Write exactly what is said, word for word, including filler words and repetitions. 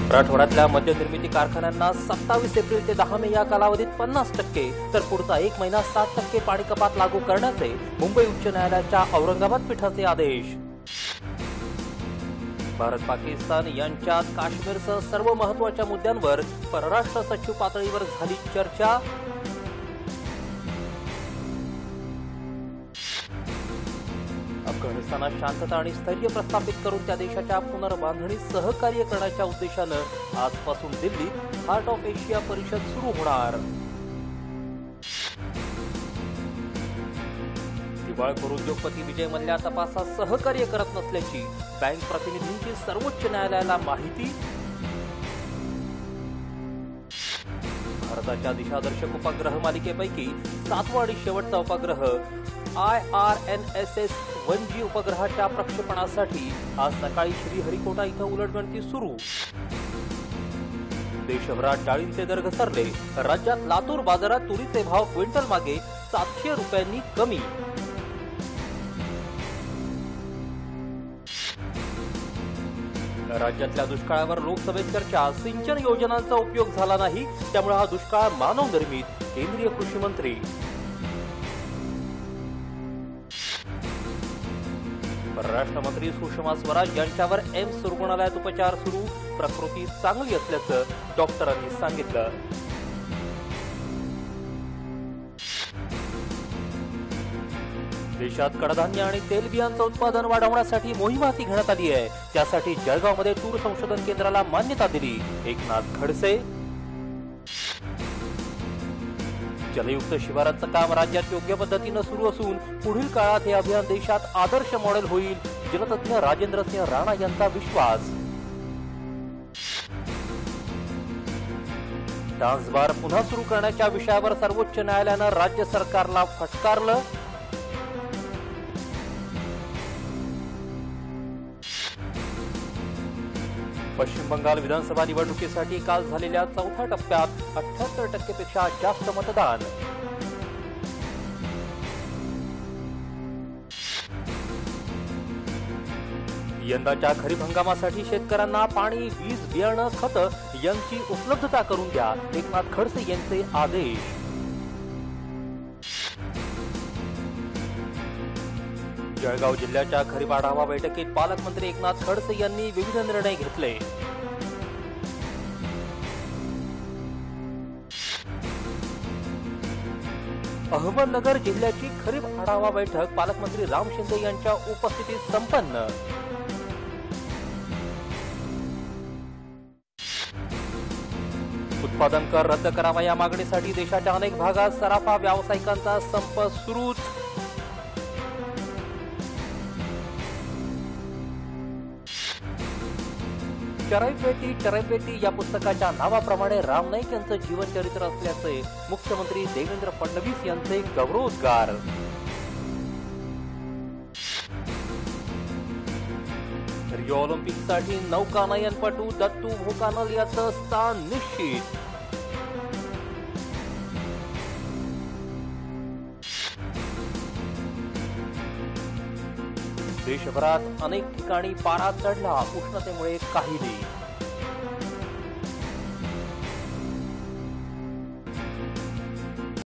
मराठवाड्यातल्या मद्य निर्मिती कारखान्यांना सत्तावीस एप्रिल ते दहा मे या कालावधीत पन्नास टक्के तर पुढचा एक महिना साठ टक्के पाणी कपात लागू करण्याचे मुंबई उच्च न्यायालयाच्या औरंगाबाद पीठाचे आदेश. भारत पाकिस्तान यांच्यात काश्मीरसह सर्व महत्त्वाच्या मुद्द्यांवर परराष्ट्र सचिव पातळीवर झाली चर्चा. अफगाणिस्तानात शांतता आणि स्थैर्य प्रस्थापित करून त्या देशाच्या पुनर्बांधणीत सहकार्य करण्याच्या उद्देशानं आजपासून दिल्लीत हार्ट ऑफ एशिया परिषद सुरू होणार. दिवाळखोर उद्योगपती विजय मल्ल्या तपासात सहकार्य करत नसल्याची बँक प्रतिनिधींची सर्वोच्च न्यायालयाला माहिती. भारताच्या दिशादर्शक उपग्रह मालिकेपैकी सातवा आणि शेवटचा उपग्रह I R N S S one G उपग्रहाच्या प्रक्षेपणासाठी आज सकाळी श्रीहरिकोटा इथं उलटगणती सुरू. देशभरात डाळींचे दर घसरले. राज्यात लातूर बाजारात तुरीचे भाव क्विंटल मागे सातशे रुपयांनी कमी. राज्यातल्या दुष्काळावर लोकसभेत चर्चा. सिंचन योजनांचा उपयोग झाला नाही, त्यामुळे हा दुष्काळ मानवनिर्मित, केंद्रीय कृषी मंत्री. परराष्ट्र मंत्री सुषमा स्वराज यांच्यावर एम्स रुग्णालयात उपचार सुरू. प्रकृती चांगली असल्याचं डॉक्टरांनी सांगितलं. देशात कडधान्य आणि तेलबियांचं उत्पादन वाढवण्यासाठी मोहीम हाती घेण्यात आली आहे. त्यासाठी जळगावमध्ये तूर संशोधन केंद्राला मान्यता दिली. एकनाथ खडसे. जलयुक्त शिवाराचं काम राज्यात योग्य पद्धतीनं सुरू असून पुढील काळात हे अभियान देशात आदर्श मॉडेल होईल, जलतज्ञ राजेंद्र सिंह राणा यांचा विश्वास. डान्स बार पुन्हा सुरू करण्याच्या विषयावर सर्वोच्च न्यायालयानं राज्य सरकारला फटकारलं. पश्चिम बंगाल विधानसभा निवडणुकीसाठी काल झालेल्या चौथ्या टप्प्यात अठ्याहत्तर टक्केपेक्षा जास्त मतदान. यंदाच्या खरीप हंगामासाठी शेतकऱ्यांना पाणी, वीज, बियाणं, खतं यांची उपलब्धता करून द्या. एकनाथ खडसे यांचे आदेश. जळगाव जिल्ह्याच्या खरीप आढावा बैठकीत पालकमंत्री एकनाथ खडसे यांनी विविध निर्णय घेतले. अहमदनगर जिल्ह्याची खरीप आढावा बैठक पालकमंत्री राम शिंदे यांच्या उपस्थितीत संपन्न. उत्पादन कर रद्द करावा या मागणीसाठी देशाच्या अनेक भागात सराफा व्यावसायिकांचा संप सुरूच. चराईपेटी चराईपेटी या पुस्तकाच्या नावाप्रमाणे राम नाईक यांचं जीवनचरित्र असल्याचे मुख्यमंत्री देवेंद्र फडणवीस यांचे गौरवोद्गार. रिओ ऑलिम्पिकसाठी नौकानयनपटू दत्तू भोकानल याचं स्थान निश्चित. देशभरात अनेक ठिकाणी पारा चढला. उष्णतेमुळे काहिली.